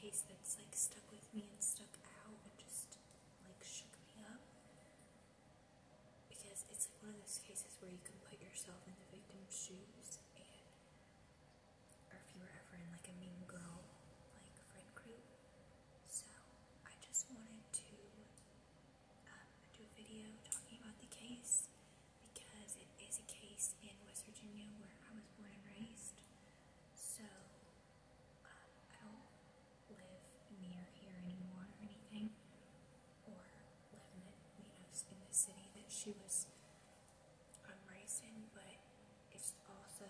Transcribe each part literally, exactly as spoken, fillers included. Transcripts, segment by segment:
case that's like stuck with me and stuck out and just like shook me up, because it's like one of those cases where you can put yourself in the victim's shoes, and or if you were ever in like a mean girl like friend group. So I just wanted to um, do a video talking about the case, because it is a case in West Virginia where I was born and raised. So um, I don't live near here anymore or anything, or live in the, you know, in the city that she was um, raised in, but it's also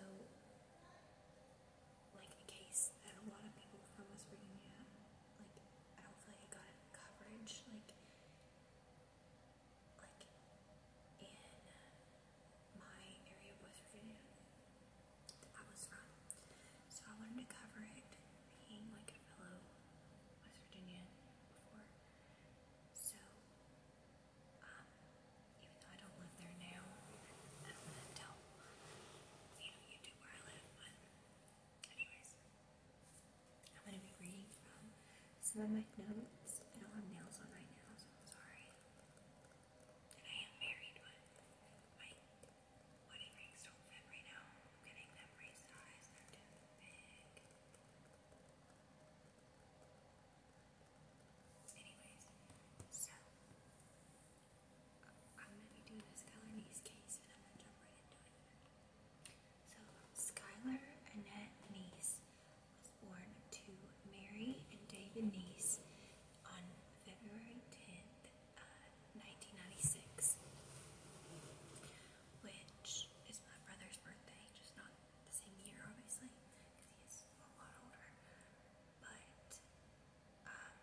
like a case that a lot of people from West Virginia, like, I don't feel like it got coverage, like, like in my area of West Virginia that I was from. So I wanted to cover it, being like a fellow West Virginian before. So, um, even though I don't live there now, I don't want to tell, you know, YouTube where I live, but anyways, I'm going to be reading from some of my notes. I don't have nails on right now, so I'm sorry. And I am married, but my wedding rings don't fit right now. I'm getting them resized. They're too big. Anyways, so I'm going to be doing a Skylar Neese case, and I'm going to jump right into it. So Skylar Annette Neese was born to Mary and David Neese on February tenth, uh, nineteen ninety-six, which is my brother's birthday, just not the same year, obviously, because he is a lot older. But, um,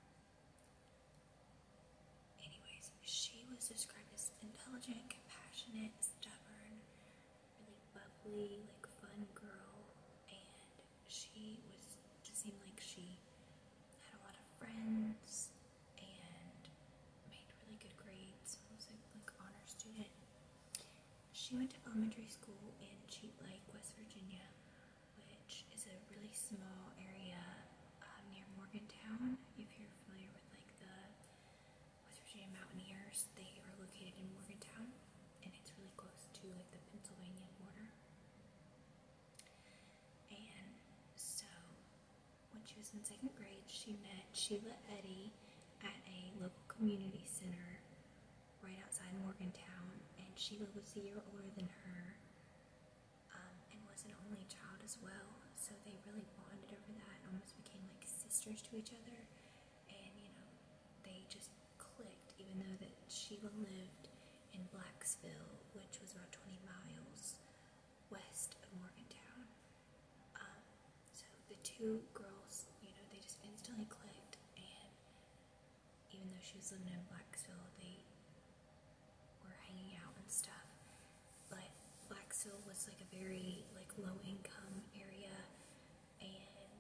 anyways, she was described as intelligent, compassionate, stubborn, really bubbly, like fun girl, and she was, just seemed like she had a lot of friends and made really good grades, was a like honor student. She went to elementary school in Cheat Lake, West Virginia, which is a really small area um, near Morgantown. If you're familiar with like the West Virginia Mountaineers, they are located in Morgantown, and it's really close to like the Pennsylvania border. And so when she was in second grade, she met Sheila Eddy at a local community center right outside Morgantown, and Sheila was a year older than her, um, and was an only child as well, so they really bonded over that, almost became like sisters to each other, and you know, they just clicked, even though that Sheila lived in Blacksville, which was about twenty miles west of Morgantown. Um, so the two girls, you know, they just instantly clicked, and even though she was living in Blacksville, they were hanging out and stuff. But Blacksville was like a very like low income area, and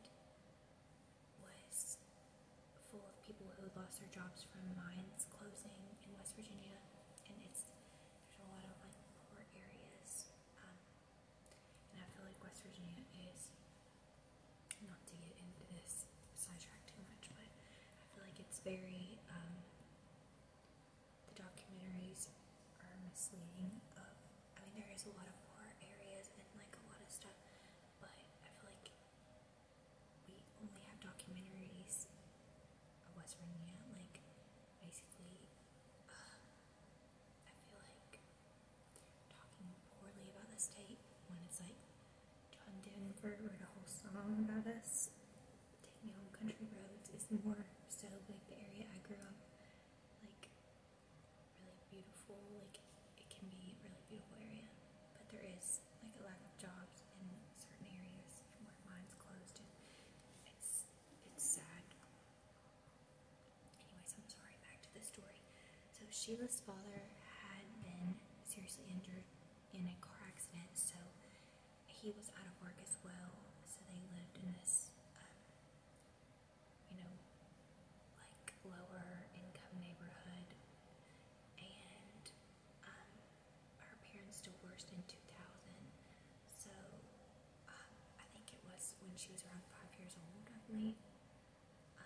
was full of people who lost their jobs from mines closing in West Virginia, and it's there's a lot of like poor areas, um, and I feel like West Virginia is, not to get into this sidetrack too much, but I feel like it's very um, the documentaries are misleading. Of I mean, there is a lot of poor areas and like a lot of stuff, but I feel like we only have documentaries of West Virginia, like basically, uh, I feel like talking poorly about the state when it's like John Denver wrote a whole song about us. Take Me Home Country Roads is more so like the area I grew up, like really beautiful, like it can be a really beautiful area, but there is like a lack of jobs in certain areas from where mines closed, and it's it's sad. Anyways, I'm sorry, back to the story. So Sheila's father had been seriously injured in a car accident, so he was out of work as well, so they lived in this um, you know, like lower income neighborhood, and um, her parents divorced in two thousand, so um, I think it was when she was around five years old, I believe.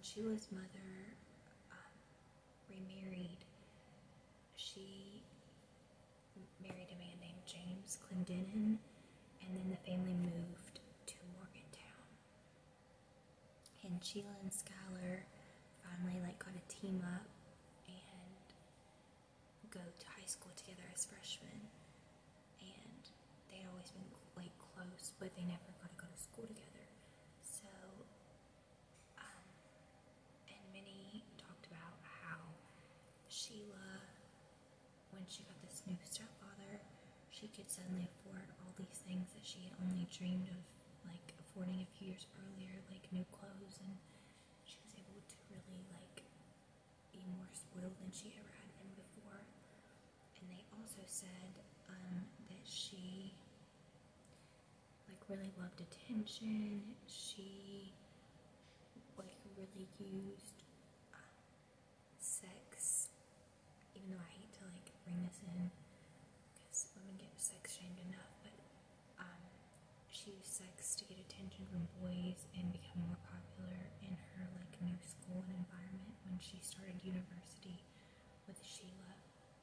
Sheila's mother um, remarried, she married a man named James Clendenin, and then the family moved to Morgantown. And Sheila and Skylar finally like got a team up and go to high school together as freshmen. And they'd always been like close, but they never got to go to school together. So, um, and Minnie talked about how Sheila, when she got this new stepfather, she could suddenly afford all these things that she had only dreamed of, like affording a few years earlier, like new clothes, and she was able to really like be more spoiled than she ever had been before. And they also said um, that she like really loved attention. She like really used um, sex, even though I hate to like bring this in because women get sex shamed enough, but um, she used sex to get attention from boys and become more popular in her like new school and environment when she started university with Sheila.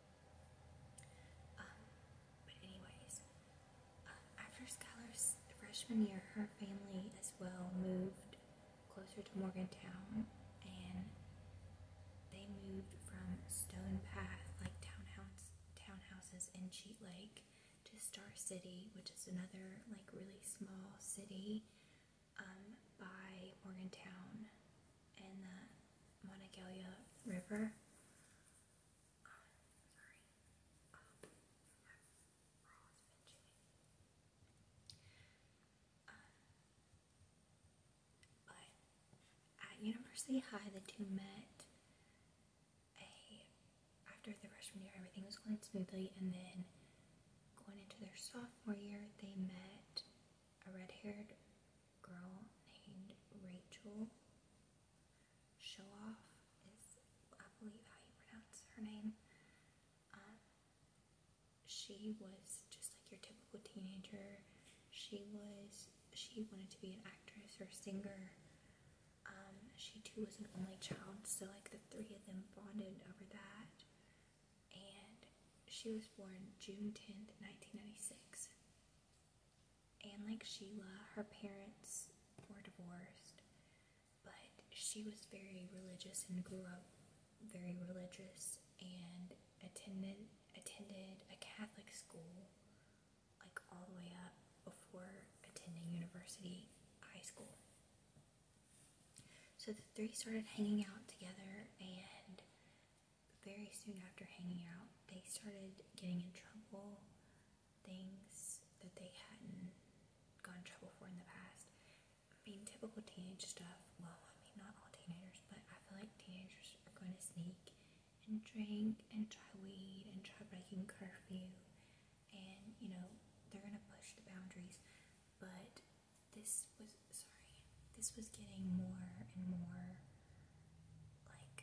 Um, but anyways, um, after Skylar's freshman year, her family as well moved closer to Morgantown, and they moved from Stone Path, like townhouse townhouses in Cheat Lake, to Star City, which is another like really small city um, by Morgantown and the Monongalia River. Oh, sorry. Oh, my bra has been chewing. Um, but at University High, the two met a after the freshman year. Everything was going smoothly, and then going into their sophomore year, they met a red-haired girl named Rachel. Showoff is, I believe, how you pronounce her name. Um, she was just like your typical teenager. She was, she wanted to be an actress or singer. Um, she too was an only child, so like the three of them bonded over that. And she was born June tenth, nineteen ninety-six. And like Sheila, her parents were divorced, but she was very religious and grew up very religious and attended attended a Catholic school like all the way up before attending university high school. So the three started hanging out together, and very soon after hanging out, they started getting in trouble, things that they hadn't gotten in trouble for in the past. I mean, typical teenage stuff. Well, I mean, not all teenagers, but I feel like teenagers are going to sneak and drink and try weed and try breaking curfew, and you know, they're going to push the boundaries. But this was, sorry, this was getting more and more like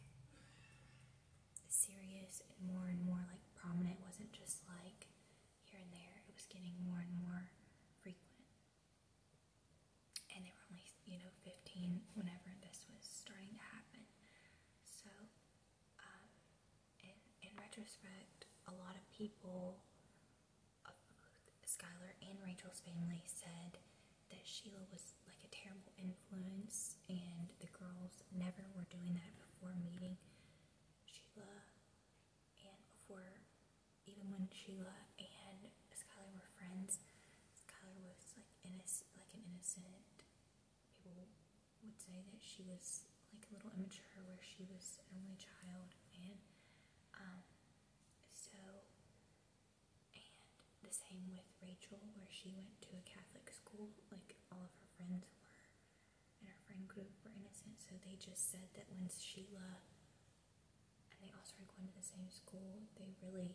serious and more and more like prominent. It wasn't just like here and there, it was getting more and more frequent. And they were only, you know, fifteen whenever this was starting to happen. So, um, in, in retrospect, a lot of people of both Skylar and Rachel's family said that Sheila was like a terrible influence, and the girls never were doing that before meeting Sheila, and before, even when Sheila and Skylar were friends, Skylar was like innocent, like an innocent. People would say that she was like a little immature, where she was an only child, and um, so, and the same with Rachel, where she went to a Catholic school. Like all of her friends were, and her friend group were innocent. So they just said that when Sheila, and they all started going to the same school, they really,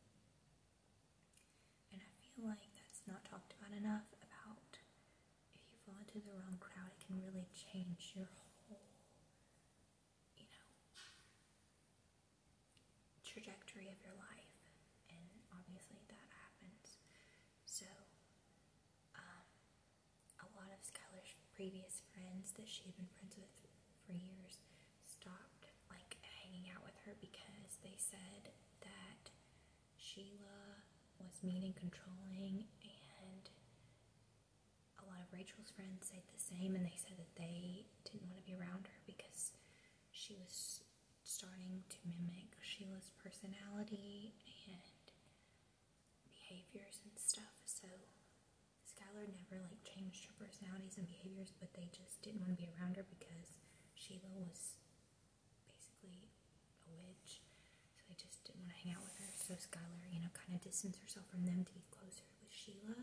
and I feel like that's not talked about enough, about if you fall into the wrong crowd, it can really change your whole, you know, trajectory of your life. And obviously that happens. So um, a lot of Skylar's previous friends that she had been friends with for years hanging out with her because they said that Sheila was mean and controlling, and a lot of Rachel's friends said the same, and they said that they didn't want to be around her because she was starting to mimic Sheila's personality and behaviors and stuff. So Skylar never like changed her personalities and behaviors, but they just didn't want to be around her because Sheila was basically a witch. So they just didn't want to hang out with her. So Skylar, you know, kind of distanced herself from them to be closer with Sheila.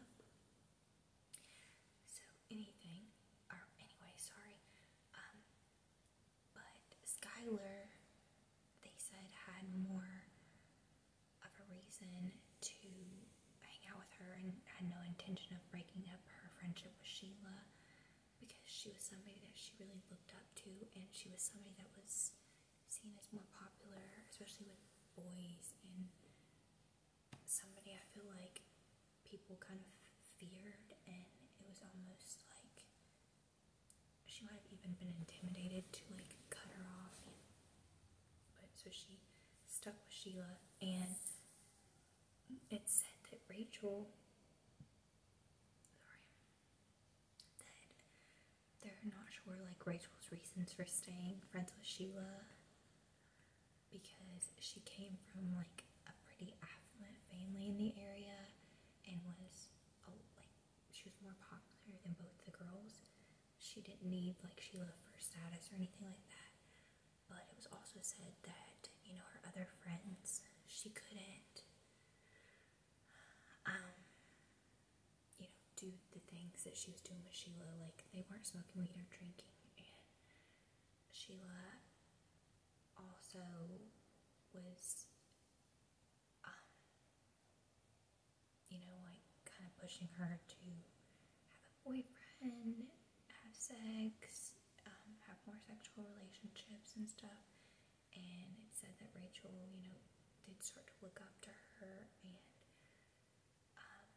So anything, or anyway, sorry. Um, but Skylar, they said, had more of a reason to hang out with her and had no intention of breaking up her friendship with Sheila because she was somebody that she really looked up to, and she was somebody that was seen as more popular, especially with boys, and somebody I feel like people kind of feared, and it was almost like she might have even been intimidated to like cut her off. But so she stuck with Sheila, and it said that Rachel, sorry, that they're not sure like Rachel's reasons for staying friends with Sheila because she came from like a pretty affluent family in the area and was oh, like she was more popular than both the girls. She didn't need like Sheila for status or anything like that. But it was also said that, you know, her other friends, she couldn't um you know, do the things that she was doing with Sheila. Like they weren't smoking weed or drinking, and Sheila also was um you know, like kind of pushing her to have a boyfriend, have sex, um, have more sexual relationships and stuff. And it said that Rachel, you know, did start to look up to her and, um,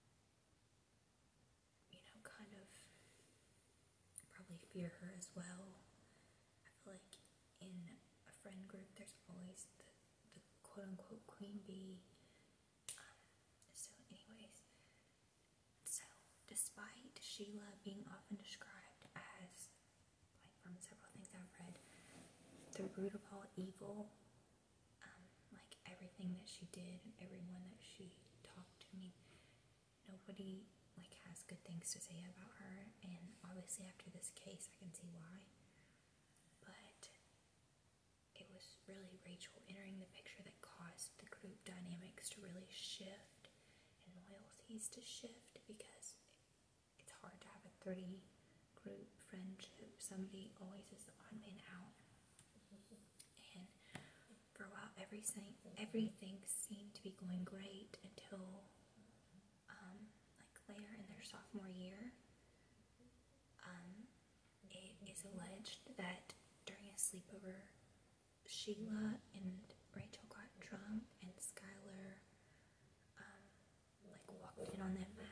you know, kind of probably fear her as well. I feel like in a friend group, there's always the, the quote-unquote queen bee. Um, so anyways, so despite Sheila being often described as, like from several things I've read, the root of all evil, um, like everything that she did and everyone that she talked to, I mean, nobody like has good things to say about her, and obviously after this case I can see why. But it was really Rachel entering the picture that caused the group dynamics to really shift and loyalties to shift, because it's hard to have a thirty group friendship. Somebody always is the odd man out. And for a while, everything everything seemed to be going great until, um, like later in their sophomore year, um, it is alleged that during a sleepover, Sheila and Rachel got drunk, and Skylar, um, like walked in on them.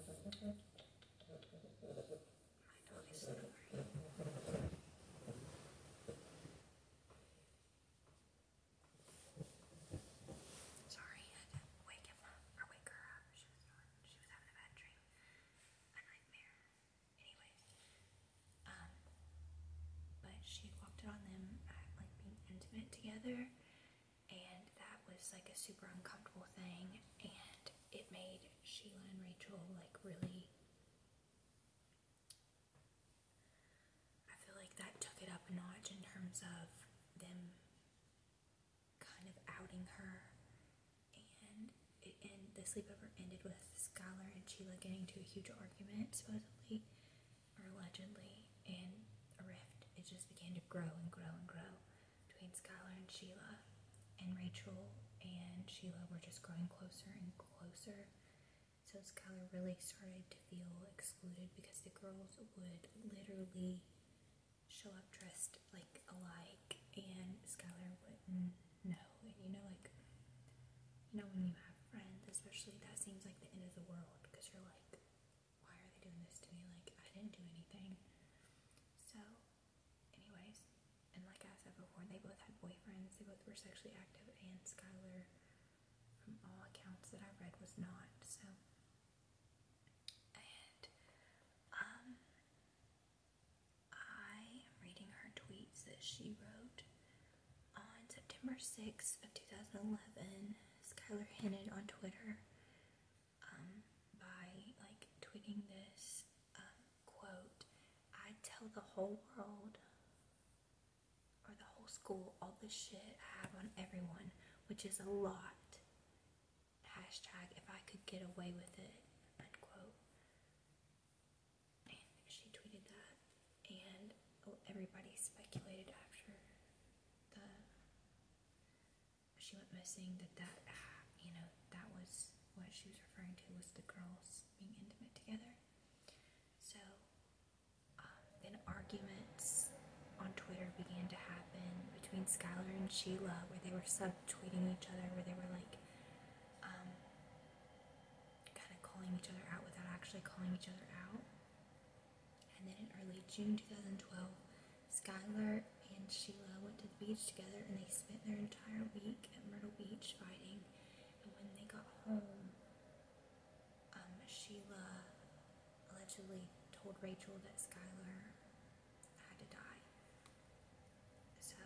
My dog is snoring. Sorry, I had to wake him up, or wake her up. She was snoring. She was having a bad dream, a nightmare. Anyways, um, but she had walked in on them at like being intimate together, and that was like a super uncomfortable thing, and it made Sheila and Rachel like really, I feel like that took it up a notch in terms of them kind of outing her. And it, and the sleepover ended with Skylar and Sheila getting into a huge argument, supposedly, or allegedly, and a rift. It just began to grow and grow and grow between Skylar and Sheila, and Rachel and Sheila were just growing closer and closer. So Skylar really started to feel excluded because the girls would literally show up dressed like alike, and Skylar wouldn't know. And you know, like, you know, when you have friends, especially, that seems like the end of the world, because you're like, why are they doing this to me? Like, I didn't do anything. So anyways, and like I said before, they both had boyfriends. They both were sexually active, and Skylar, from all accounts that I read, was not. So, and um, I am reading her tweets that she wrote on September sixth of two thousand eleven. Skylar hinted on Twitter um, by like tweeting this um, quote, "I'd tell the whole world or the whole school all the shit I have on everyone, which is a lot. Hashtag if I could get away with it," unquote. And she tweeted that, and everybody speculated after the she went missing that that you know that was what she was referring to, was the girls being intimate together. So um, then arguments on Twitter began to happen between Skylar and Sheila, where they were subtweeting each other, where they were like um, kind of calling each other out without actually calling each other out. And then in early June twenty twelve, Skylar and Sheila went to the beach together, and they spent their entire week at Myrtle Beach fighting. And when they got home, um, Sheila allegedly told Rachel that Skylar had to die. So,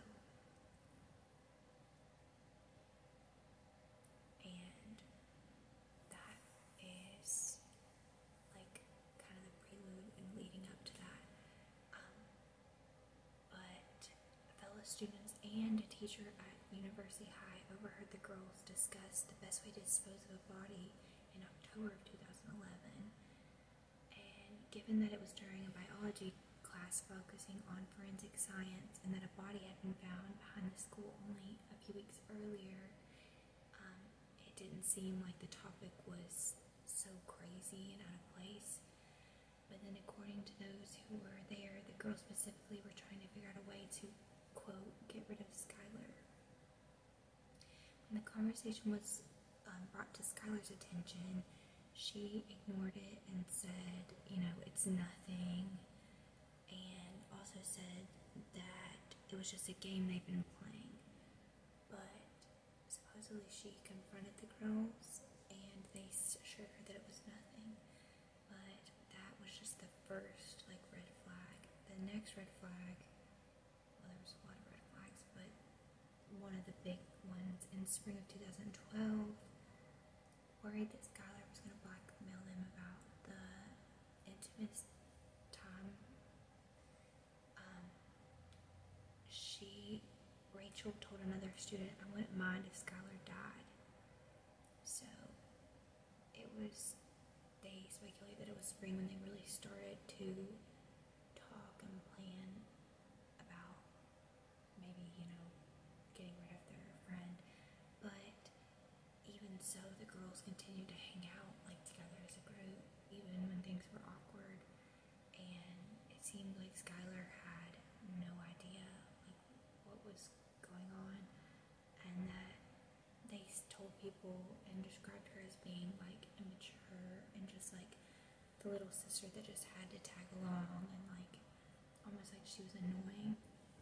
and that is like kind of the prelude and leading up to that. Um, but fellow students and a teacher at University High overheard the girls discuss the best way to dispose of a body in October of two thousand eleven. And given that it was during a biology class focusing on forensic science, and that a body had been found behind the school only a few weeks earlier, um, it didn't seem like the topic was so crazy and out of place. But then according to those who were there, the girls specifically were trying to figure out a way to, quote, get rid of Skylar. When the conversation was um, brought to Skylar's attention, she ignored it and said, you know, it's nothing, and also said that it was just a game they've been playing. But supposedly she confronted the girls, and they assured her that it was nothing. But that was just the first, like, red flag. The next red flag, well, there was a lot of red flags, but one of the big ones in spring of two thousand twelve, worried that Skylar was going to blackmail them about the intimate time. Um, she, Rachel, told another student, "I wouldn't mind if Skylar died." So it was, they speculated that it was spring when they really started to talk and plan about maybe, you know, getting rid of their friend. But even so, the girls continued to hang out like together as a group, even when things were awkward. And it seemed like Skylar had no idea like what was going on, and that they told people and described her as being like immature and just like the little sister that just had to tag along, and like almost like she was annoying.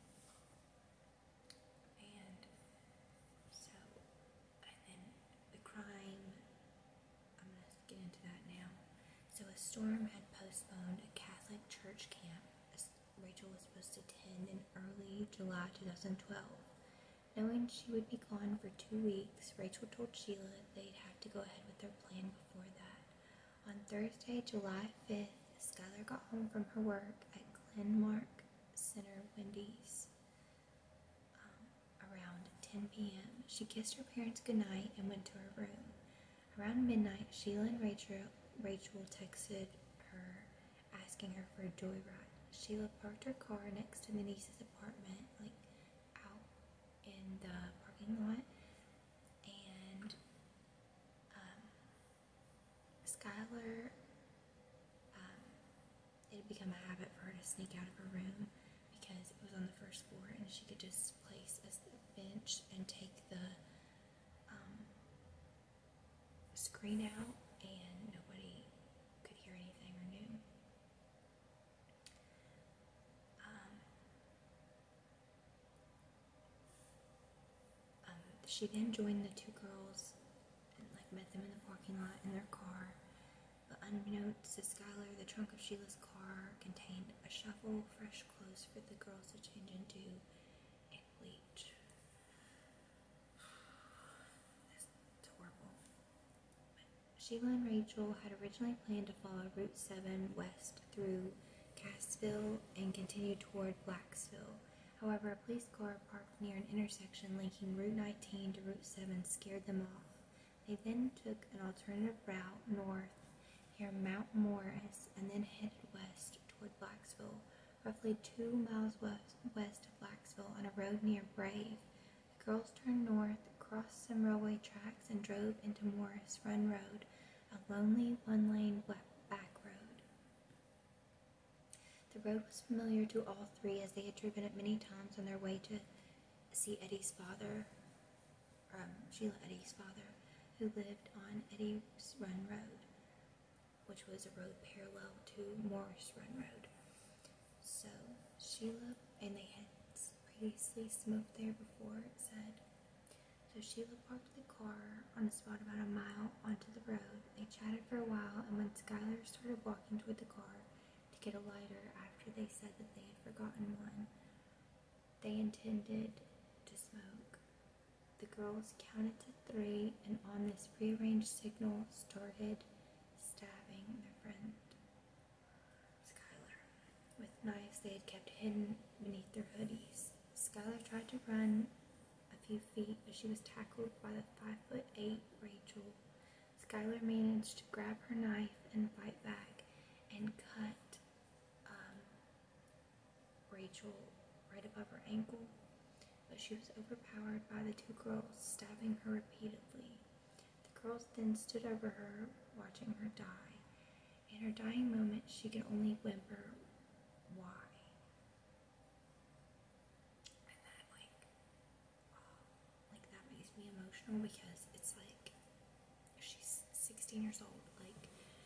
And so, and then the crime, I'm gonna get into that now. So a storm had postponed a Catholic church camp Rachel was supposed to attend in early July two thousand twelve. Knowing she would be gone for two weeks, Rachel told Sheila they'd have to go ahead with their plan before that. On Thursday, July fifth, Skylar got home from her work at Glenmark Center Wendy's um, around ten p.m. She kissed her parents goodnight and went to her room. Around midnight, Sheila and Rachel, Rachel texted her asking her for a joyride. Sheila parked her car next to the Neese's apartment, like out in the parking lot, and um, Skylar, um, it had become a habit for her to sneak out of her room because it was on the first floor, and she could just place a bench and take the um, screen out, and nobody could hear anything or knew. Um, She then joined the two girls and like met them in the parking lot in their car. But unbeknownst to Skylar, the trunk of Sheila's car contained a shovel, fresh clothes for the girls to change into, and bleach. This is horrible. But Sheila and Rachel had originally planned to follow Route seven west through Cassville and continue toward Blacksville. However, a police car parked near an intersection linking Route nineteen to Route seven scared them off. They then took an alternative route north near Mount Morris and then headed west toward Blacksville, roughly two miles west, west of Blacksville on a road near Brave. The girls turned north, crossed some railway tracks, and drove into Morris Run Road, a lonely one-lane back road. The road was familiar to all three as they had driven it many times on their way to see Eddie's father, um, Sheila Eddie's father, who lived on Eddie's Run Road, which was a road parallel to Morris Run Road. So Sheila, and they had previously smoked there before, it said. So Sheila parked the car on a spot about a mile onto the road. They chatted for a while, and when Skylar started walking toward the car to get a lighter after they said that they had forgotten one, they intended to smoke. The girls counted to three, and on this prearranged signal started stabbing their friend, Skylar, with knives they had kept hidden beneath their hoodies. Skylar tried to run a few feet, but she was tackled by the five foot eight Rachel. Skylar managed to grab her knife and fight back and cut um, Rachel right above her ankle, but she was overpowered by the two girls, stabbing her repeatedly. The girls then stood over her, watching her die. In her dying moment, she could only whimper, "Why?" And that, like, oh, like, that makes me emotional because it's like, she's sixteen years old, like,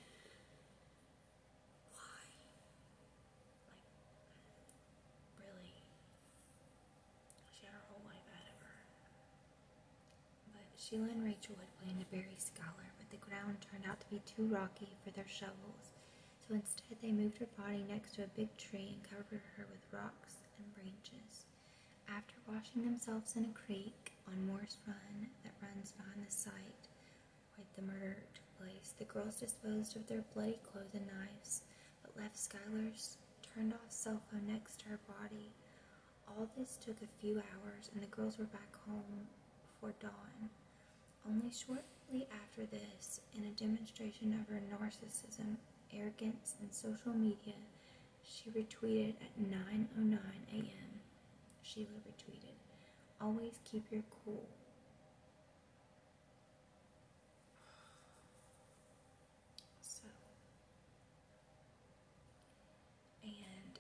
why? Like, really? She had her whole life ahead of her. But Sheila and Rachel had planned to bury Skylar, but the ground turned out to be too rocky for their shovels, so instead they moved her body next to a big tree and covered her with rocks and branches. After washing themselves in a creek on Morris Run that runs behind the site where the murder took place, the girls disposed of their bloody clothes and knives, but left Skylar's turned-off cell phone next to her body. All this took a few hours, and the girls were back home before dawn. Only shortly after this, in a demonstration of her narcissism, arrogance, and social media, she retweeted at nine oh nine a m Sheila retweeted, "Always keep your cool." So, and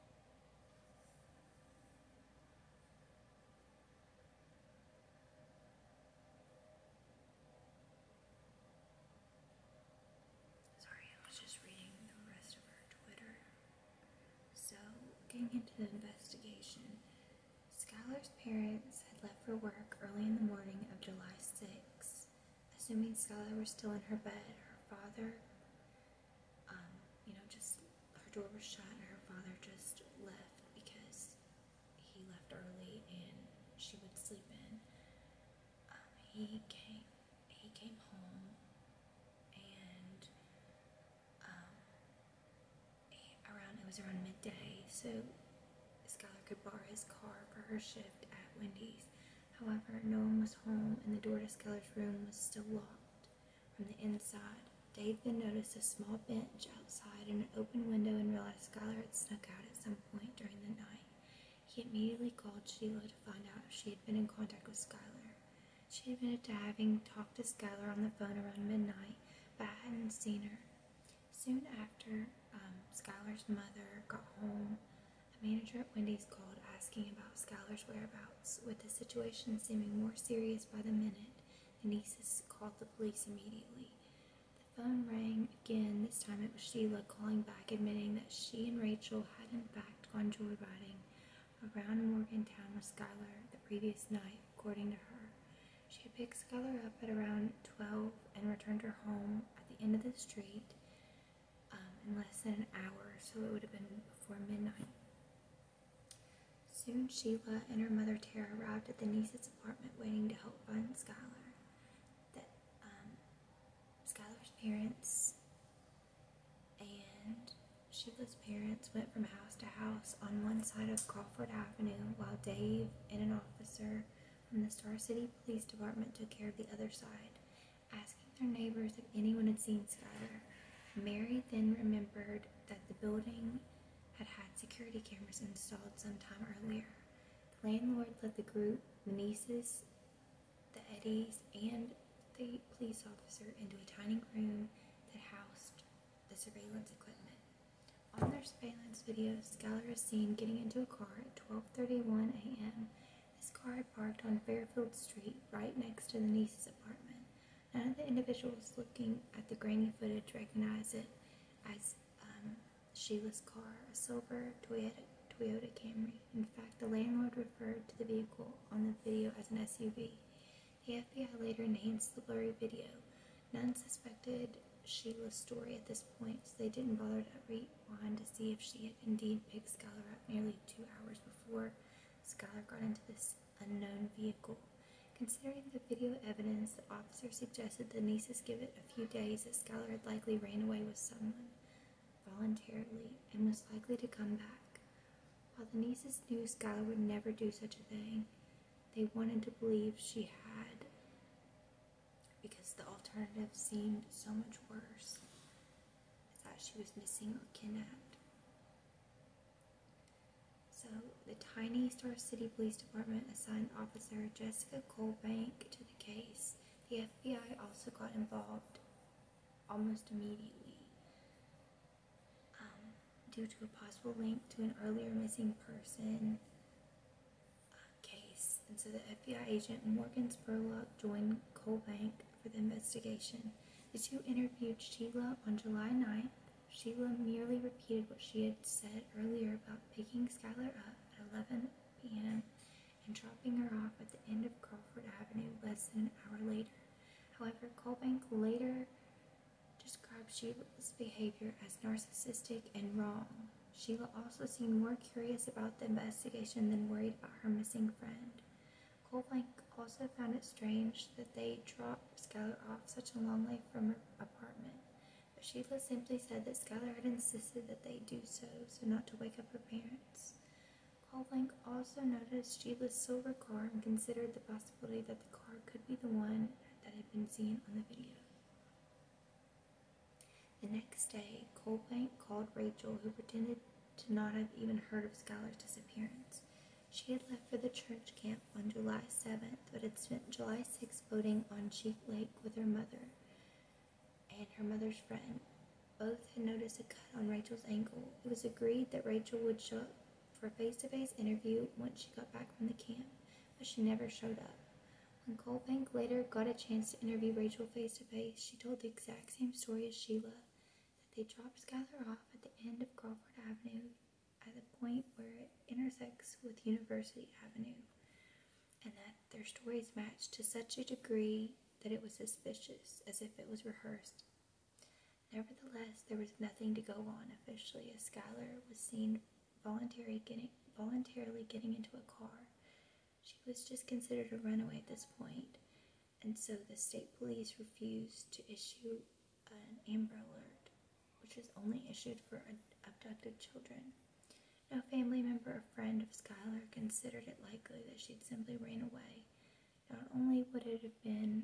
sorry, I was just reading the rest of her Twitter. So, getting into the investigation, Skylar's parents had left for work early in the morning of July sixth. Assuming Skylar was still in her bed, her father, um, you know, just, her door was shut and her father just left because he left early and she would sleep in. Um, he came, he came home and um, he, around, it was around midday, so Skylar could borrow his car for her shift at Wendy's. However, no one was home and the door to Skylar's room was still locked from the inside. Dave then noticed a small bench outside and an open window and realized Skylar had snuck out at some point during the night. He immediately called Sheila to find out if she had been in contact with Skylar. She admitted to having talked to Skylar on the phone around midnight, but hadn't seen her. Soon after um, Skylar's mother got home, the manager at Wendy's called asking about Skylar's whereabouts. With the situation seeming more serious by the minute, the Neeses called the police immediately. The phone rang again. This time it was Sheila calling back, admitting that she and Rachel had in fact gone joyriding around Morgantown with Skylar the previous night, according to her. She had picked Skylar up at around twelve and returned her home at the end of the street um, in less than an hour, so it would have been before midnight. Soon Sheila and her mother Tara arrived at the Neese's apartment waiting to help find Skylar. That um, Skylar's parents and Sheila's parents went from house to house on one side of Crawford Avenue while Dave and an officer from the Star City Police Department took care of the other side, asking their neighbors if anyone had seen Skylar. Mary then remembered that the building had had security cameras installed sometime earlier. The landlord let the group, the Neeses, the Eddies, and the police officer into a tiny room that housed the surveillance equipment. On their surveillance videos, Skylar is seen getting into a car at twelve thirty-one a m This car had parked on Fairfield Street, right next to the Neese's apartment. None of the individuals looking at the grainy footage recognize it as um, Sheila's car, a silver Toyota, Toyota Camry. In fact, the landlord referred to the vehicle on the video as an S U V. The F B I later enhanced the blurry video. None suspected Sheila's story at this point, so they didn't bother to rewind to see if she had indeed picked Skylar up nearly two hours before Skylar got into this unknown vehicle. Considering the video evidence, the officer suggested the Neeses give it a few days, as Skylar had likely ran away with someone voluntarily and was likely to come back. While the Neeses knew Skylar would never do such a thing, they wanted to believe she had, because the alternative seemed so much worse, that she was missing or kidnapped. So the tiny Star City Police Department assigned Officer Jessica Colbank to the case. The F B I also got involved almost immediately um, due to a possible link to an earlier missing person uh, case. And so the F B I agent Morgan Spurlock joined Colbank for the investigation. The two interviewed Sheila on July ninth. Sheila merely repeated what she had said earlier about picking Skylar up at eleven p m and dropping her off at the end of Crawford Avenue less than an hour later. However, Colbank later described Sheila's behavior as narcissistic and wrong. Sheila also seemed more curious about the investigation than worried about her missing friend. Colbank also found it strange that they dropped Skylar off such a long way from her apartment, but Sheila simply said that Skylar had insisted that they do so, so not to wake up her parents. Colbank also noticed Sheila's silver car and considered the possibility that the car could be the one that had been seen on the video. The next day, Colbank called Rachel, who pretended to not have even heard of Skylar's disappearance. She had left for the church camp on July seventh, but had spent July sixth boating on Cheek Lake with her mother and her mother's friend. Both had noticed a cut on Rachel's ankle. It was agreed that Rachel would show up for a face-to-face interview once she got back from the camp, but she never showed up. When Colbank later got a chance to interview Rachel face-to-face, she told the exact same story as Sheila, that they dropped Skylar off at the end of Crawford Avenue at the point where it intersects with University Avenue, and that their stories matched to such a degree that it was suspicious, as if it was rehearsed. Nevertheless, there was nothing to go on officially, as Skylar was seen voluntarily getting, voluntarily getting into a car. She was just considered a runaway at this point, and so the state police refused to issue an Amber Alert, which is only issued for abducted children. No family member or friend of Skylar considered it likely that she'd simply ran away. Not only would it have been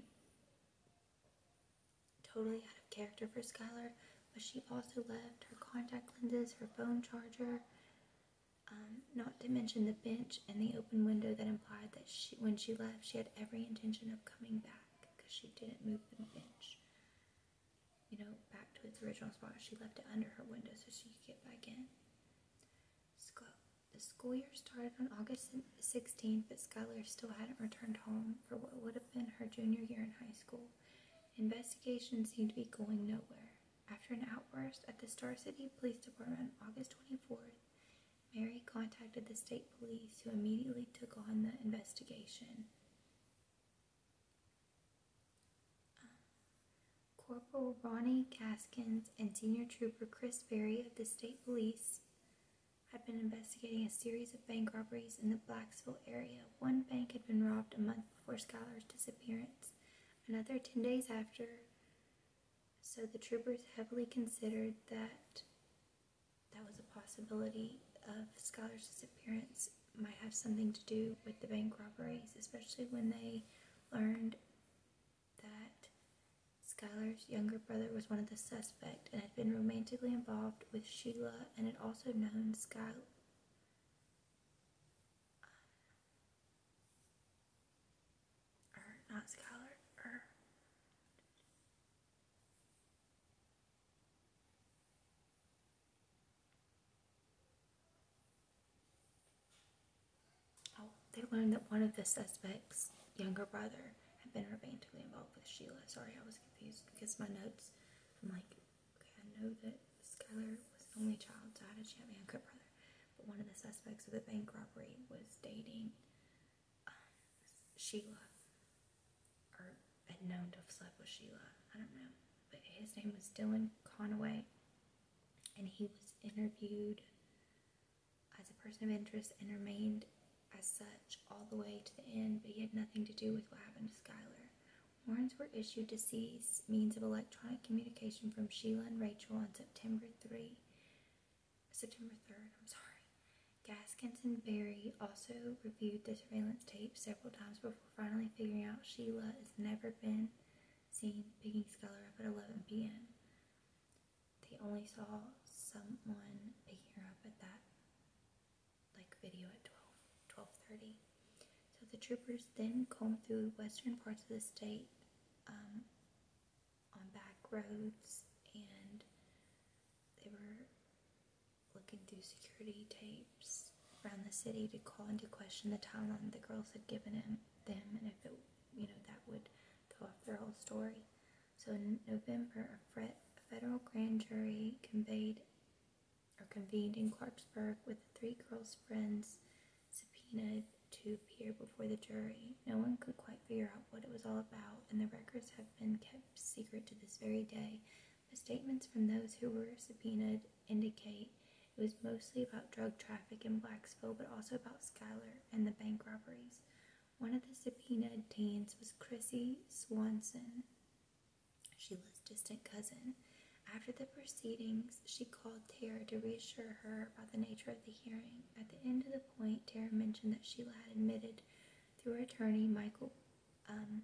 totally out of character for Skylar, but she also left her contact lenses, her phone charger, um, not to mention the bench and the open window that implied that she, when she left, she had every intention of coming back, because she didn't move the bench, you know, back to its original spot. She left it under her window so she could get back in. The school year started on August sixteenth, but Skylar still hadn't returned home for what would have been her junior year in high school. Investigations seemed to be going nowhere. After an outburst at the Star City Police Department on August twenty-fourth, Mary contacted the state police, who immediately took on the investigation. Corporal Ronnie Gaskins and Senior Trooper Chris Berry of the State Police had been investigating a series of bank robberies in the Blacksville area. One bank had been robbed a month before Skylar's disappearance, another ten days after, so the troopers heavily considered that that was a possibility of Skylar's disappearance might have something to do with the bank robberies, especially when they learned that Skylar's younger brother was one of the suspects and had been romantically involved with Sheila and had also known Skylar. Or not Skylar, or oh, they learned that one of the suspects' younger brother had been romantically involved with Sheila. Sorry, I was confused because my notes, I'm like, okay, I know that Skylar was the only child, so how did she have a younger brother? But one of the suspects of the bank robbery was dating um, Sheila, or had known to have slept with Sheila. I don't know. But his name was Dylan Conaway, and he was interviewed as a person of interest and remained as such all the way to the end, but he had nothing to do with what happened to Skylar. Warrants were issued to seize means of electronic communication from Sheila and Rachel on September third. September third, I'm sorry. Gaskins and Berry also reviewed the surveillance tape several times before finally figuring out Sheila has never been seen picking Skylar up at eleven p.m. They only saw someone picking her up at that, like, video at twelve thirty. So the troopers then combed through western parts of the state um, on back roads, and they were looking through security tapes around the city to call into question the timeline the girls had given him, them, and if it, you know, that would go off their whole story. So in November, a, fre- a federal grand jury conveyed or convened in Clarksburg with the three girls' friends subpoenaed to appear before the jury. No one could quite figure out what it was all about, and the records have been kept secret to this very day. The statements from those who were subpoenaed indicate it was mostly about drug traffic in Blacksville, but also about Skylar and the bank robberies. One of the subpoenaed teens was Chrissy Swanson, Sheila's distant cousin. After the proceedings, she called Tara to reassure her about the nature of the hearing. At the end of the point, Tara mentioned that Sheila had admitted through her attorney, Michael, um,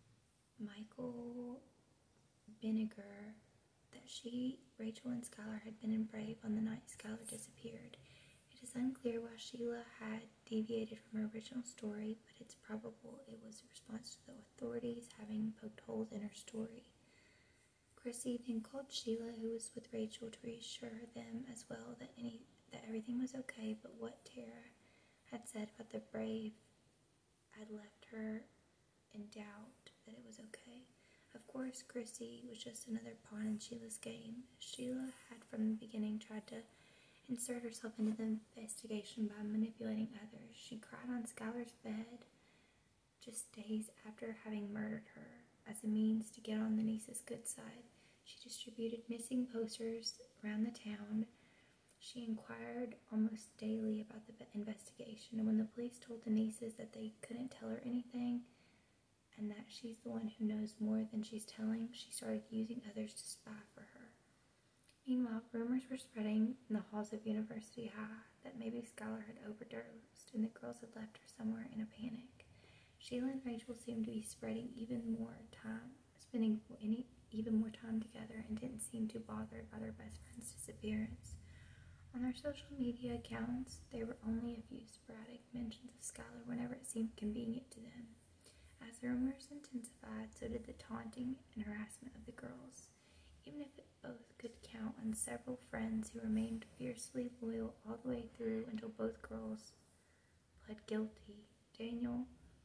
Michael Vinegar, that she, Rachel, and Skylar had been in Brave on the night Skylar disappeared. It is unclear why Sheila had deviated from her original story, but it's probable it was a response to the authorities having poked holes in her story. Chrissy then called Sheila, who was with Rachel, to reassure them as well that any that everything was okay, but what Tara had said about the Brave had left her in doubt that it was okay. Of course, Chrissy was just another pawn in Sheila's game. Sheila had from the beginning tried to insert herself into the investigation by manipulating others. She cried on Skylar's bed just days after having murdered her as a means to get on the Neese's good side. She distributed missing posters around the town. She inquired almost daily about the investigation, and when the police told the Neeses that they couldn't tell her anything and that she's the one who knows more than she's telling, she started using others to spy for her. Meanwhile, rumors were spreading in the halls of University High that maybe Skylar had overdosed and the girls had left her somewhere in a panic. Sheila and Rachel seemed to be spreading even more time, spending any, even more time together, and didn't seem too bothered by their best friend's disappearance. On their social media accounts, there were only a few sporadic mentions of Skylar whenever it seemed convenient to them. As the rumors intensified, so did the taunting and harassment of the girls. Even if it both could count on several friends who remained fiercely loyal all the way through until both girls pled guilty, Daniel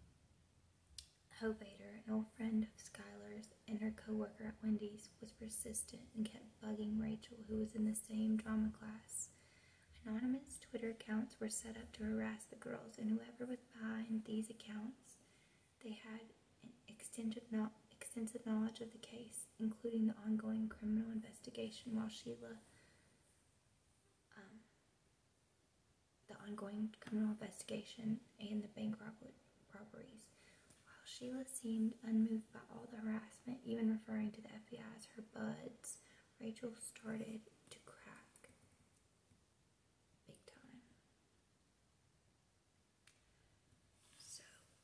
Hobader, an old friend of Skylar's and her co-worker at Wendy's, was persistent and kept bugging Rachel, who was in the same drama class. Anonymous Twitter accounts were set up to harass the girls, and whoever was behind these accounts, they had an extensive, no- extensive knowledge of the case, including the ongoing criminal investigation while Sheila, um, the ongoing criminal investigation and the bank rob- robberies. While Sheila seemed unmoved by all the harassment, even referring to the F B I as her buds, Rachel started to crack big time. So,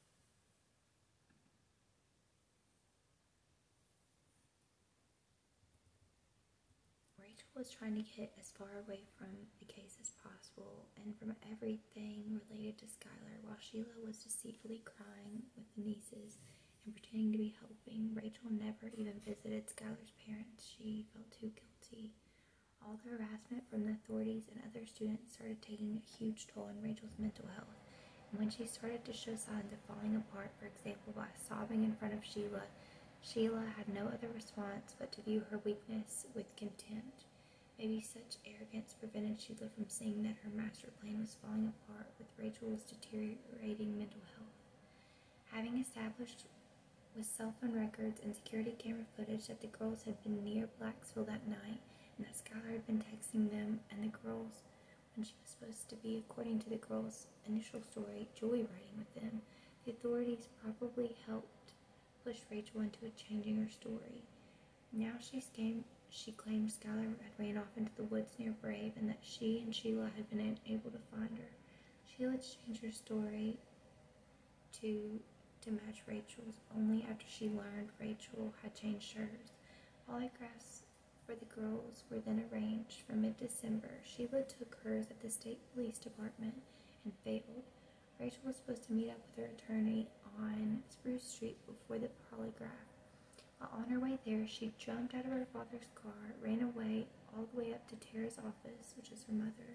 Rachel was trying to get as far away from the case as possible and from everything related to Skylar, while Sheila was deceitfully crying with the Neeses and pretending to be helping. Rachel never even visited Skylar's parents. She felt too guilty. All the harassment from the authorities and other students started taking a huge toll on Rachel's mental health. And when she started to show signs of falling apart, for example by sobbing in front of Sheila, Sheila had no other response but to view her weakness with contempt. Maybe such arrogance prevented Sheila from seeing that her master plan was falling apart with Rachel's deteriorating mental health. Having established with cell phone records and security camera footage that the girls had been near Blacksville that night, and that Skylar had been texting them and the girls when she was supposed to be, according to the girls' initial story, joyriding with them, the authorities probably helped push Rachel into a changing her story. Now she came, she claimed Skylar had ran off into the woods near Brave and that she and Sheila had been unable to find her. Sheila changed her story to to match Rachel's only after she learned Rachel had changed hers. Polygraphs for the girls were then arranged for mid-December. Sheila took hers at the state police department and failed. Rachel was supposed to meet up with her attorney on Spruce Street before the polygraph. While on her way there, she jumped out of her father's car, ran away all the way up to Tara's office, which is her mother,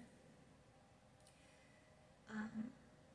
um,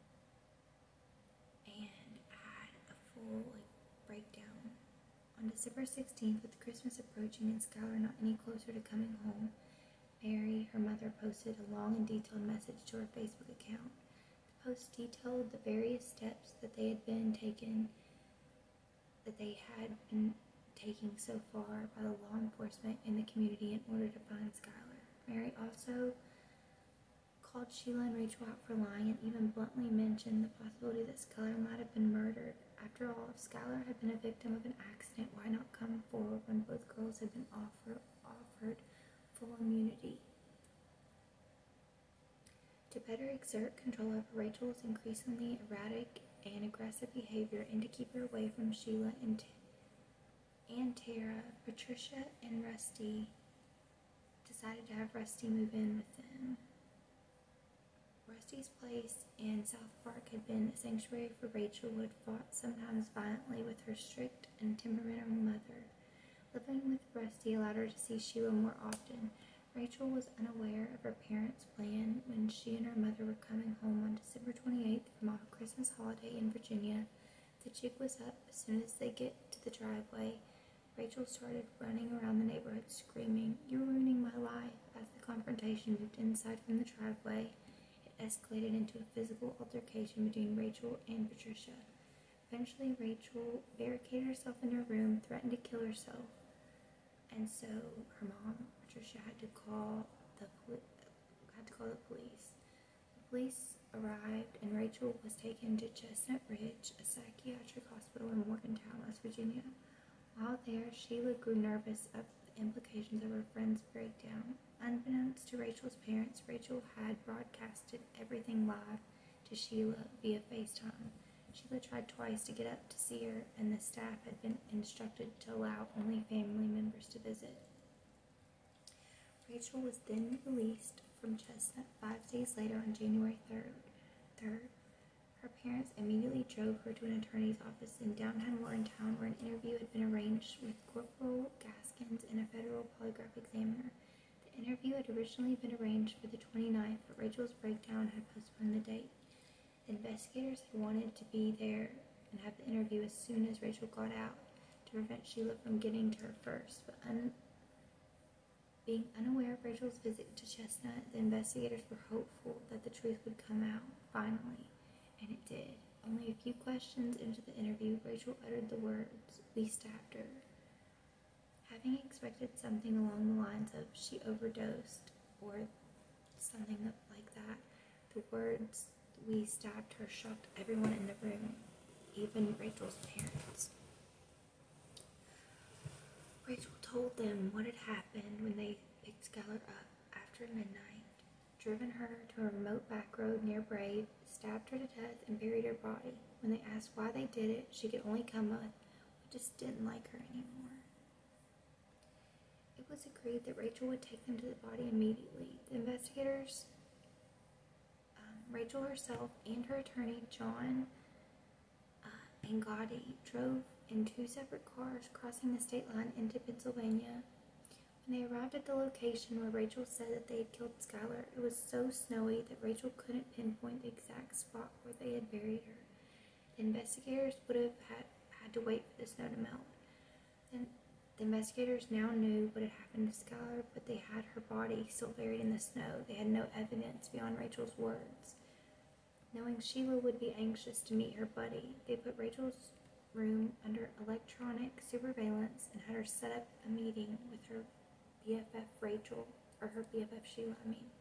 and had a full like breakdown. On December sixteenth, with Christmas approaching and Skylar not any closer to coming home, Mary, her mother, posted a long and detailed message to her Facebook account. The post detailed the various steps that they had been taken, that they had been taking so far by the law enforcement in the community in order to find Skylar. Mary also called Sheila and Rachel out for lying and even bluntly mentioned the possibility that Skylar might have been murdered. After all, if Skylar had been a victim of an accident, why not come forward when both girls had been offer, offered full immunity? To better exert control over Rachel's increasingly erratic and aggressive behavior and to keep her away from Sheila and, and Tara, Patricia and Rusty decided to have Rusty move in with them. Rusty's place in South Park had been a sanctuary for Rachel, who had fought sometimes violently with her strict and temperamental mother. Living with Rusty allowed her to see Sheila more often. Rachel was unaware of her parents' plan when she and her mother were coming home on December twenty-eighth from a Christmas holiday in Virginia. The jig was up. As soon as they get to the driveway, Rachel started running around the neighborhood screaming, "You're ruining my life." As the confrontation moved inside from the driveway, it escalated into a physical altercation between Rachel and Patricia. Eventually, Rachel barricaded herself in her room, threatened to kill herself, and so her mom, Patricia, had to call the poli- had to call the police. The police arrived, and Rachel was taken to Chestnut Ridge, a psychiatric hospital in Morgantown, West Virginia. While there, Sheila grew nervous of the implications of her friend's breakdown. Unbeknownst to Rachel's parents, Rachel had broadcasted everything live to Sheila via FaceTime. Sheila tried twice to get up to see her, and the staff had been instructed to allow only family members to visit. Rachel was then released from Chestnut five days later on January third. third. Her parents immediately drove her to an attorney's office in downtown Morgantown, where an interview had been arranged with Corporal Gaskins and a federal polygraph examiner. The interview had originally been arranged for the twenty-ninth, but Rachel's breakdown had postponed the date. The investigators had wanted to be there and have the interview as soon as Rachel got out to prevent Sheila from getting to her first, but un- being unaware of Rachel's visit to Chestnut, the investigators were hopeful that the truth would come out, finally, and it did. Only a few questions into the interview, Rachel uttered the words, "We stabbed her." Having expected something along the lines of "she overdosed" or something like that, the words "we stabbed her" shocked everyone in the room, even Rachel's parents. Rachel told them what had happened when they picked Skylar up after midnight, driven her to a remote back road near Brave, stabbed her to death, and buried her body. When they asked why they did it, she could only come with, "We just didn't like her anymore." It was agreed that Rachel would take them to the body immediately. The investigators, um, Rachel herself and her attorney, John uh, Angotti, drove in two separate cars crossing the state line into Pennsylvania. When they arrived at the location where Rachel said that they had killed Skylar, it was so snowy that Rachel couldn't pinpoint the exact spot where they had buried her. The investigators would have had, had to wait for the snow to melt. Then the investigators now knew what had happened to Skylar, but they had her body still buried in the snow. They had no evidence beyond Rachel's words. Knowing Sheila would be anxious to meet her buddy, they put Rachel's room under electronic surveillance and had her set up a meeting with her B F F Rachel, or her B F F Sheila, I mean.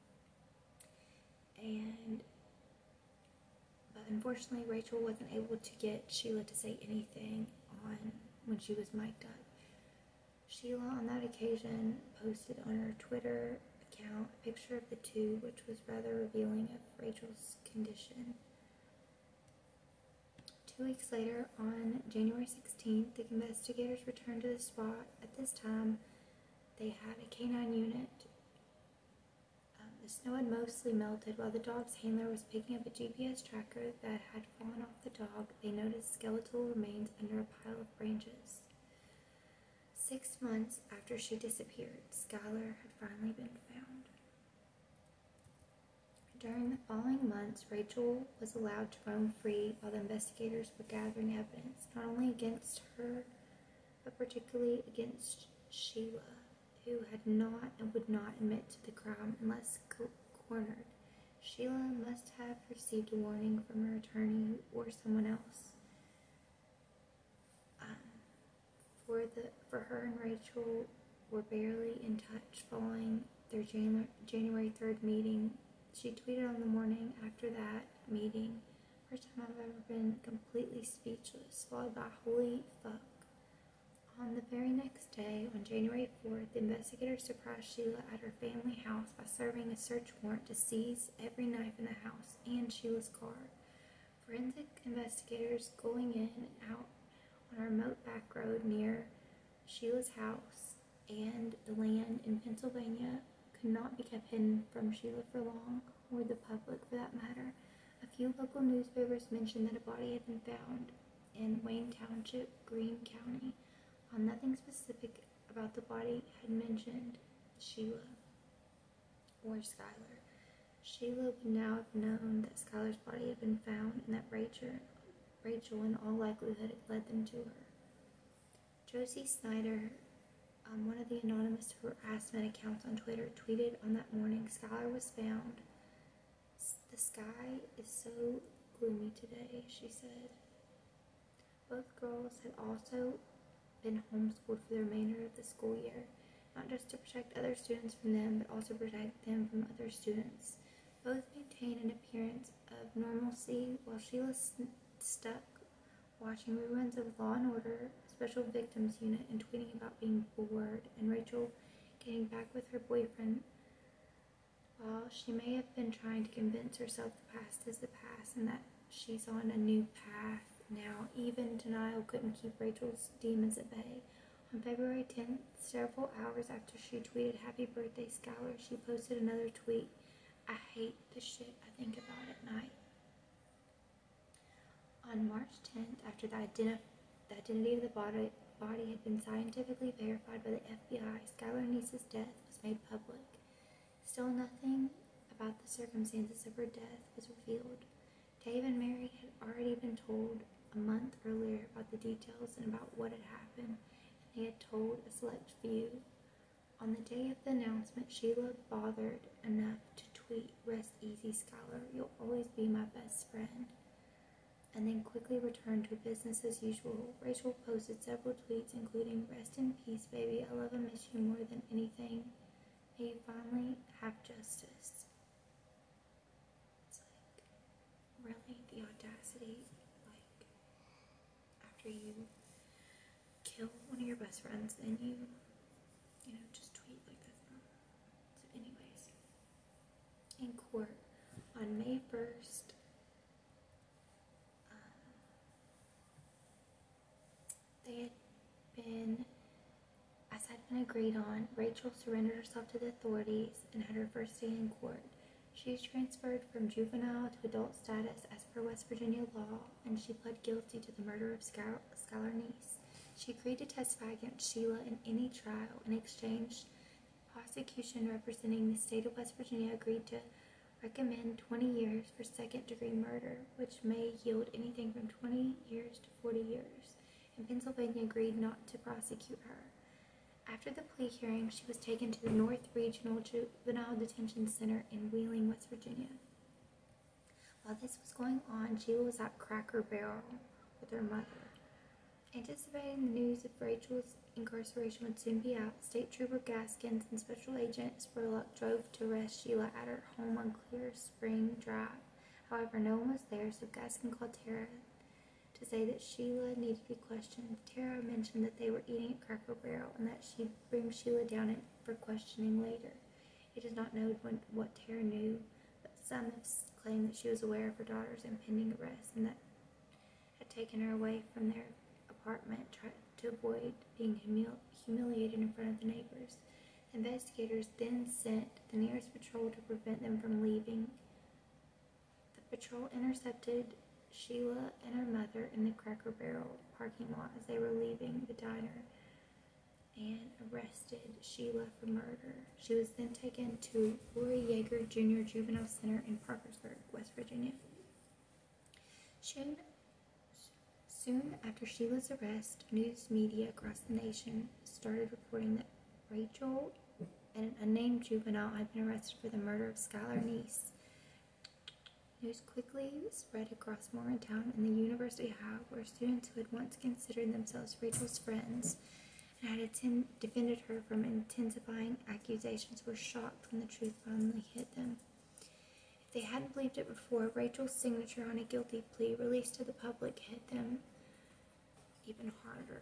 And, but unfortunately, Rachel wasn't able to get Sheila to say anything on when she was mic'd up. Sheila, on that occasion, posted on her Twitter account a picture of the two, which was rather revealing of Rachel's condition. Two weeks later, on January sixteenth, the investigators returned to the spot. At this time, they had a canine unit. Um, the snow had mostly melted. While the dog's handler was picking up a G P S tracker that had fallen off the dog, they noticed skeletal remains under a pile of branches. Six months after she disappeared, Skylar had finally been found. During the following months, Rachel was allowed to roam free while the investigators were gathering evidence, not only against her, but particularly against Sheila, who had not and would not admit to the crime unless co- cornered. Sheila must have received a warning from her attorney or someone else. Um, for the for her and Rachel were barely in touch following their January, January third meeting. She tweeted on the morning after that meeting, "First time I've ever been completely speechless," followed by "holy fuck." On the very next day, on January fourth, the investigators surprised Sheila at her family house by serving a search warrant to seize every knife in the house and Sheila's car. Forensic investigators going in and out on a remote back road near Sheila's house and the land in Pennsylvania could not be kept hidden from Sheila for long, or the public for that matter. A few local newspapers mentioned that a body had been found in Wayne Township, Greene County. While nothing specific about the body had mentioned Sheila or Skylar, Sheila would now have known that Skylar's body had been found and that Rachel, Rachel in all likelihood had led them to her. Josie Snyder, Um, one of the anonymous harassment accounts on Twitter, tweeted on that morning, "Skylar was found. The sky is so gloomy today," she said. Both girls had also been homeschooled for the remainder of the school year, not just to protect other students from them, but also protect them from other students. Both maintained an appearance of normalcy, while Sheila st- stuck watching reruns of Law and Order, Special Victims Unit, and tweeting about being bored, and Rachel getting back with her boyfriend. While she may have been trying to convince herself the past is the past and that she's on a new path now, even denial couldn't keep Rachel's demons at bay. On February tenth, several hours after she tweeted "Happy Birthday, Skylar," she posted another tweet, "I hate the shit I think about at night." On March tenth, after the, identi- the identity of the body, body had been scientifically verified by the F B I, Skylar Neese's death was made public. Still, nothing about the circumstances of her death was revealed. Dave and Mary had already been told a month earlier about the details and about what had happened, and they had told a select few. On the day of the announcement, Sheila bothered enough to tweet, "Rest easy, Skylar. You'll always be my best friend." and then quickly returned to business as usual. Rachel posted several tweets, including, "Rest in peace, baby. I love and miss you more than anything. May you finally have justice." It's like, really, the audacity, like, after you kill one of your best friends, and you, you know, just tweet like this. So anyways, in court on May first, um, they had been, as had been agreed on, Rachel surrendered herself to the authorities and had her first day in court. She was transferred from juvenile to adult status as per West Virginia law, and she pled guilty to the murder of Skylar Neese. She agreed to testify against Sheila in any trial. In exchange, the prosecution representing the state of West Virginia agreed to recommend twenty years for second-degree murder, which may yield anything from twenty years to forty years, and Pennsylvania agreed not to prosecute her. After the plea hearing, she was taken to the North Regional Juvenile Detention Center in Wheeling, West Virginia. While this was going on, Sheila was at Cracker Barrel with her mother. Anticipating the news of Rachel's incarceration would soon be out, State Trooper Gaskins and Special Agent Spurlock drove to arrest Sheila at her home on Clear Spring Drive. However, no one was there, so Gaskins called Tara to say that Sheila needed to be questioned. Tara mentioned that they were eating at Cracker Barrel and that she'd bring Sheila down for questioning later. It is not known when, what Tara knew, but some have claimed that she was aware of her daughter's impending arrest and that had taken her away from their apartment tried to avoid being humil- humiliated in front of the neighbors. Investigators then sent the nearest patrol to prevent them from leaving. The patrol intercepted Sheila and her mother in the Cracker Barrel parking lot as they were leaving the diner and arrested Sheila for murder. She was then taken to Roy Yeager Junior Juvenile Center in Parkersburg, West Virginia. Soon, soon after Sheila's arrest, news media across the nation started reporting that Rachel and an unnamed juvenile had been arrested for the murder of Skylar Neese. News quickly spread across Morgantown and the University High, where students who had once considered themselves Rachel's friends and had attend- defended her from intensifying accusations were shocked when the truth finally hit them. If they hadn't believed it before, Rachel's signature on a guilty plea released to the public hit them even harder.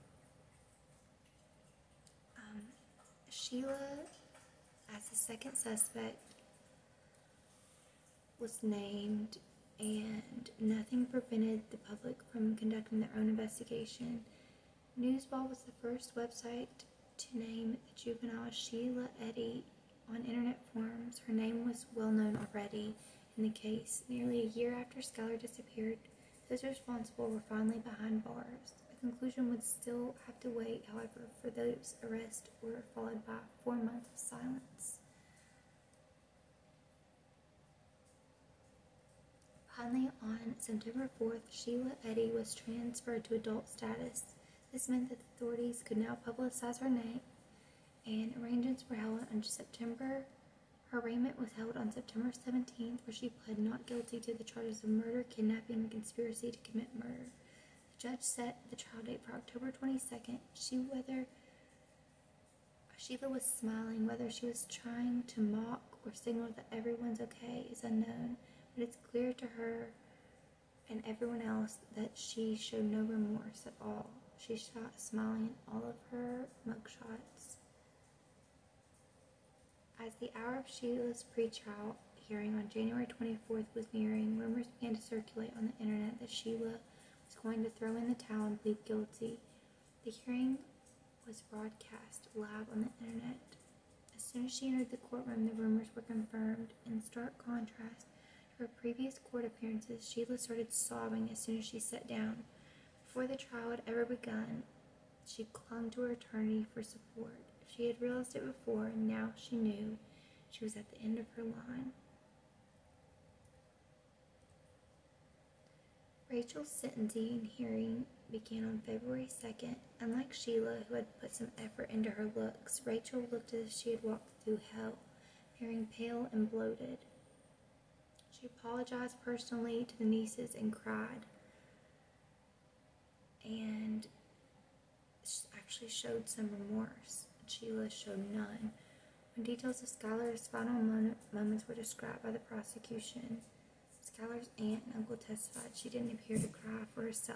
Um, Sheila, as the second suspect, was named, and nothing prevented the public from conducting their own investigation. Newsball was the first website to name the juvenile Sheila Eddy on internet forums. Her name was well known already in the case. Nearly a year after Skylar disappeared, those responsible were finally behind bars. The conclusion would still have to wait, however, for those arrests were followed by four months of silence. Finally, on September fourth, Sheila Eddy was transferred to adult status. This meant that authorities could now publicize her name, and arrangements were held on September. Her arraignment was held on September seventeenth, where she pled not guilty to the charges of murder, kidnapping, and conspiracy to commit murder. The judge set the trial date for October twenty-second. She whether Sheila was smiling. Whether she was trying to mock or signal that everyone's okay is unknown, but it's clear to her and everyone else that she showed no remorse at all. She shot smiling in all of her mugshots. As the hour of Sheila's pretrial hearing on January twenty-fourth was nearing, rumors began to circulate on the internet that Sheila was going to throw in the towel and plead guilty. The hearing was broadcast live on the internet. As soon as she entered the courtroom, the rumors were confirmed. In stark contrast to her previous court appearances, Sheila started sobbing as soon as she sat down. Before the trial had ever begun, she clung to her attorney for support. She had realized it before, and now she knew she was at the end of her line. Rachel's sentencing hearing began on February second. Unlike Sheila, who had put some effort into her looks, Rachel looked as if she had walked through hell, appearing pale and bloated. She apologized personally to the Neeses and cried. and actually showed some remorse. Sheila showed none. When details of Skylar's final moment, moments were described by the prosecution, Skylar's aunt and uncle testified she didn't appear to cry for herself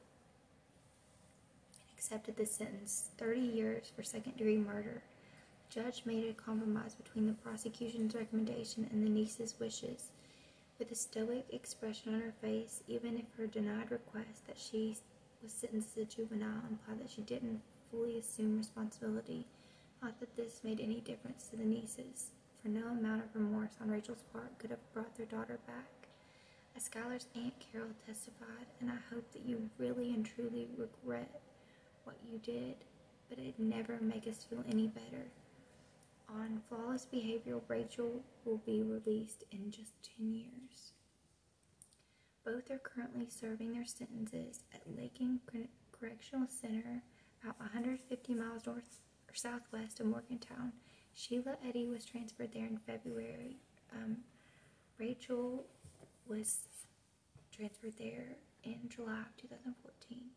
and accepted the sentence, thirty years for second-degree murder. The judge made a compromise between the prosecution's recommendation and the niece's wishes. With a stoic expression on her face, even if her denied request that she was sentenced as a juvenile implied that she didn't fully assume responsibility, not that this made any difference to the nieces, for no amount of remorse on Rachel's part could have brought their daughter back. As Skylar's Aunt Carol testified, and I hope that you really and truly regret what you did, but it'd never make us feel any better. On flawless behavior, Rachel will be released in just ten years. Both are currently serving their sentences at Lakin Correctional Center, about one hundred fifty miles north or southwest of Morgantown. Sheila Eddy was transferred there in February. Um, Rachel was transferred there in July of two thousand fourteen.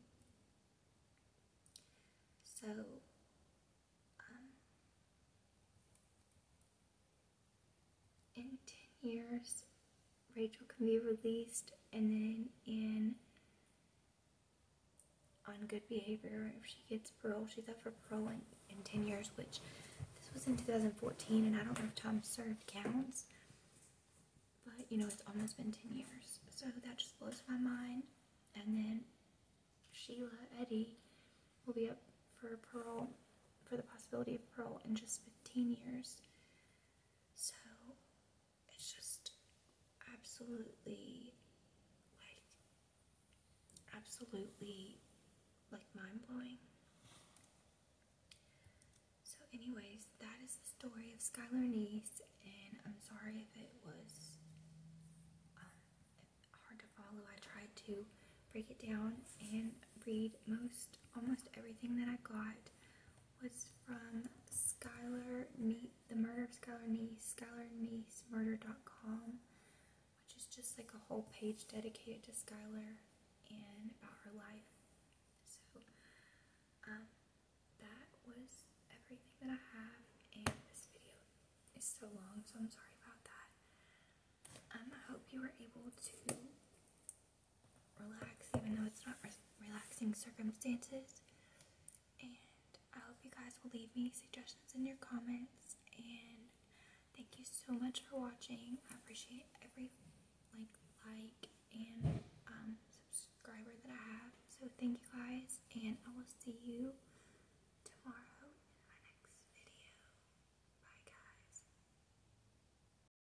So, um, in ten years, Rachel can be released, and then in on good behavior, if she gets parole, she's up for parole in, in ten years, which this was in two thousand fourteen, and I don't know if time served counts, but you know, it's almost been ten years, so that just blows my mind. And then Sheila Eddy will be up for parole, for the possibility of parole in just fifteen years. So it's just absolutely, like, absolutely, like, mind-blowing. So anyways, that is the story of Skylar Neese, and I'm sorry if it was um, hard to follow. I tried to break it down and read most, almost everything that I got was from Skylar Neese, The Murder of Skylar Neese, skylar neese murder dot com, which is just like a whole page dedicated to Skylar and about her life. So, um, that was everything that I have, and this video is so long, so I'm sorry about that. Um, I hope you were able to relax, even though it's not re relaxing circumstances. And I hope you guys will leave me suggestions in your comments. And thank you so much for watching. I appreciate every like, like, and um, subscriber that I have. So thank you guys, and I will see you